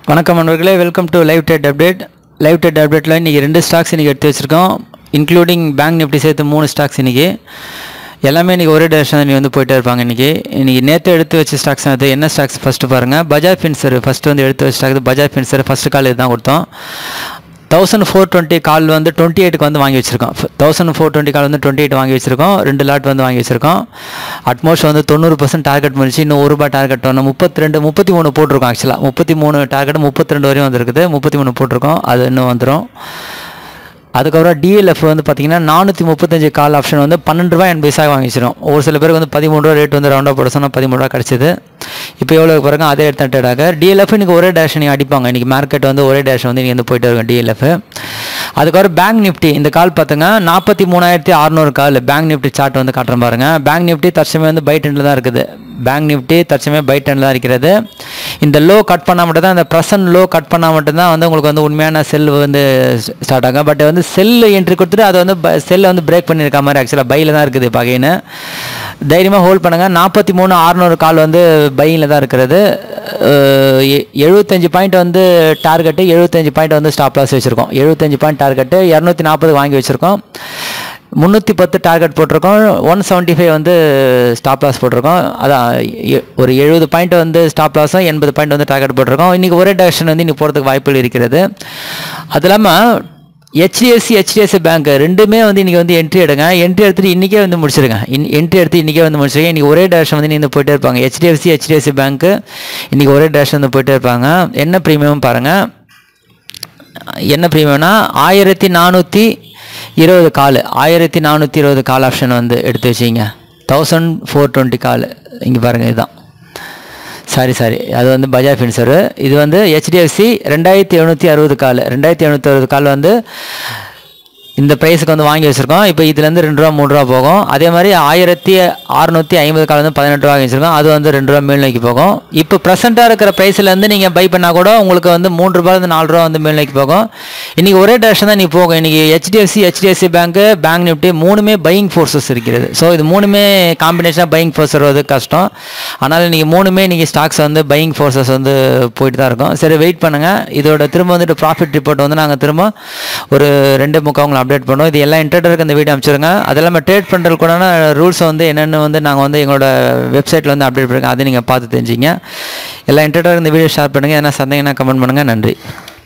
வணக்கம் நண்பர்களே, welcome to live trade update. Live trade அப்டேட்டில் இன்றைக்கி 2 ஸ்டாக்ஸ் இன்றைக்கி எடுத்து வச்சுருக்கோம். இன்க்ளூடிங் பேங்க் நிஃப்டி சேர்த்து 3 ஸ்டாக்ஸ் இன்றைக்கி. எல்லாமே இன்றைக்கி ஒரே டேரக்ஷன் நீ வந்து போயிட்டே இருப்பாங்க. இன்றைக்கி நேற்று எடுத்து வச்ச ஸ்டாக்ஸ் அது என்ன ஸ்டாக்ஸ் ஃபஸ்ட்டு பாருங்கள். பஜாஜ் ஃபின்சர் ஃபஸ்ட்டு வந்து எடுத்து வச்ச stocks Bajaj Finserv. First call இதுதான் கொடுத்தோம். 1420 கால் வந்து 28க்கு வந்து வாங்கி வச்சுருக்கோம். 1420 கால் வந்து 28 வாங்கி வச்சுருக்கோம். 2 லாட் வந்து வாங்கி வச்சுருக்கோம். அட்மோஸ்ட் வந்து 90% டார்கெட் முடிச்சு. இன்னும் ₹1 டார்கெட் ஒன்று 33 போட்டிருக்கோம். ஆக்சுவலாக 33 டார்கெட் 32 வரையும் வந்துருக்குது. 33 போட்டிருக்கோம். அது இன்னும் வந்துடும். அதுக்கப்புறம் டிஎல்எஃப் வந்து பார்த்திங்கன்னா 435 கால் ஆப்ஷன் வந்து ₹12.80 வாங்கி வச்சிடும். ஒரு சில பேருக்கு வந்து ₹13 ரேட் வந்து ரவுண்டாக போட சொன்னால் ₹13 கிடச்சிது. இப்போ எவ்வளோ பிறகு அதே எடுத்துட்டாங்க. டிஎல்எஃப் இன்றைக்கி ஒரே டேரக்ஷன் நீங்கள் அடிப்பாங்க. இன்றைக்கி மார்க்கெட் வந்து ஒரே டேரக்ஷன் வந்து நீங்கள் வந்து போயிட்டு இருக்கும் டிஎல்எஃப். அதுக்கப்புறம் பேங்க் நிஃப்டி இந்த கால் பார்த்துங்க 43,600 கால். பேங்க் நிஃப்டி சார்ட் வந்து காட்டுறேன் பாருங்கள். பேங்க் நிஃப்டி தற்சமயம் வந்து பை ட்ரெண்டில் தான் இருக்குது. பேங்க் நிஃப்டி தற்சமயம் பை ட்ரெண்டில் தான் இருக்கிறது. இந்த லோ கட் பண்ணால் மட்டும்தான், இந்த ப்ரெசன்ட் லோ கட் பண்ணால் மட்டும்தான் வந்து உங்களுக்கு வந்து உண்மையான செல் வந்து ஸ்டார்ட் ஆகும். பட் வந்து செல் என்ட்ரி கொடுத்துட்டு அது வந்து செல்லை வந்து பிரேக் பண்ணியிருக்க மாதிரி ஆக்சுவலாக பையில் தான் இருக்குது. இப்போ அகைன்னு தைரியமாக ஹோல்ட் பண்ணுங்கள். 43,600 கால் வந்து பையில் தான் இருக்கிறது. 75 பாயிண்ட் வந்து டார்கெட்டு, 75 பாயிண்ட் வந்து ஸ்டாப் லாஸ் வச்சுருக்கோம். 75 பாயிண்ட் டார்கெட்டு 240 வாங்கி வச்சுருக்கோம். 310 டார்கெட் போட்டிருக்கோம். 175 வந்து ஸ்டாப் லாஸ் போட்டிருக்கோம். அதான் ஒரு 70 பாயிண்ட் வந்து ஸ்டாப் லாஸும் 80 பாயிண்ட் வந்து டார்கெட் போட்டிருக்கோம். இன்றைக்கி ஒரே டைரக்ஷன் வந்து இன்றைக்கி போகிறதுக்கு வாய்ப்புகள் இருக்கிறது. அது இல்லாமல் HDFC பேங்க் ரெண்டுமே வந்து இன்றைக்கி வந்து என்ட்ரி எடுங்க. என்ட்ரி எடுத்துகிட்டு இன்றைக்கே வந்து முடிச்சிருங்க. இன்றைக்கி ஒரே டைரக்ஷன் வந்து நீங்கள் போயிட்டே இருப்பாங்க. HDFC பேங்க்கு இன்றைக்கி ஒரே டைரக்ஷன் வந்து போயிட்டே இருப்பாங்க. என்ன ப்ரீமியம் பாருங்கள். என்ன ப்ரீமியம்னா 1420 கால். 1420 கால் ஆப்ஷன் வந்து எடுத்து வச்சிங்க. 1420 கால் இங்கே பாருங்கள். இதுதான் சாரி அது வந்து பஜாஜ் ஃபின்சரு. இது வந்து HDFC 2760 கால். 2760 கால் வந்து இந்த ப்ரைஸுக்கு வந்து வாங்கி வச்சுருக்கோம். இப்போ இதுலேருந்து ₹2 ₹3 போகும். அதே மாதிரி 1650 கால் வந்து ₹18 வாங்கி வச்சுருக்கோம். அது வந்து ₹2 மேல் நோக்கி போகும். இப்போ ப்ரெசென்ட்டாக இருக்கிற ப்ரைஸ்லேருந்து நீங்கள் பை பண்ணால் கூட உங்களுக்கு வந்து ₹3 ₹4 வந்து மேல் நோக்கி போகும். இன்றைக்கி ஒரே டேரக்ஷன் தான் நீ போகும். இன்றைக்கி HDFC பேங்க்கு பேங்க் நிஃப்டி மூணுமே பையிங் ஃபோர்ஸஸ் இருக்கிறது. ஸோ இது மூணுமே காம்பினேஷனாக பையிங் ஃபோர்ஸ் வருவது கஷ்டம். ஆனால் இன்றைக்கி மூணுமே இன்றைக்கி ஸ்டாக்ஸ் வந்து பையிங் ஃபோர்ஸஸ் வந்து போயிட்டு தான் இருக்கும். சரி, வெயிட் பண்ணுங்கள். இதோட திரும்ப வந்துட்டு ப்ராஃபிட் ரிப்போர்ட் வந்து நாங்கள் திரும்ப ஒரு 2:45 உங்களை அப்டேட் பண்ணுவோம். இது எல்லாம் இன்ட்ரெஸ்டருக்கு இந்த வீடியோ அனுப்பிச்சிருங்க. அதெல்லாம் ட்ரேட் பண்ணுறதுக்கு கூட ரூல்ஸ் வந்து என்னென்னு வந்து நாங்கள் வந்து எங்களோட வெப்சைட்டில் வந்து அப்டேட் பண்ணுங்க. அதை நீங்கள் பார்த்து தெரிஞ்சிங்க. எல்லா இன்ட்ரெஸ்டருக்கு இந்த வீடியோ ஷேர் பண்ணுங்கள். எதனா சந்தேகம்னா கமெண்ட் பண்ணுங்கள். நன்றி.